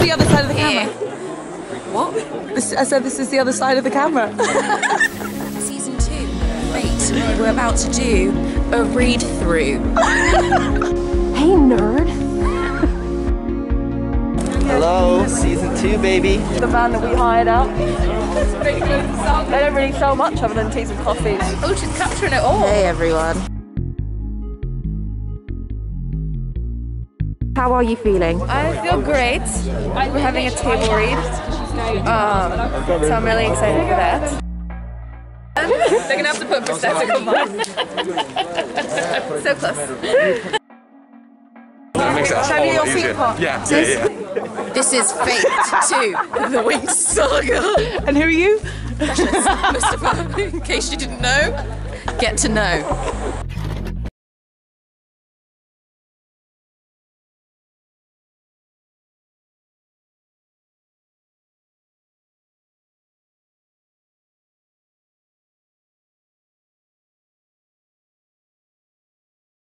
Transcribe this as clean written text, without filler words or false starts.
the other side of the camera. What? I said this is the other side of the camera. Season 2, Fate. We're about to do a read-through. Hey, nerd. Hello, season 2, baby. The van that we hired out. They don't really sell much other than teas and coffees. Oh, she's capturing it all. Hey, everyone. How are you feeling? I feel great. We're having a table read, so I'm really excited for that. They're gonna have to put prosthetic on mine. So close. That makes it a whole lot easier. Yeah. This is Fate 2, The Winged Saga. And who are you? Mustafa, in case you didn't know, get to know.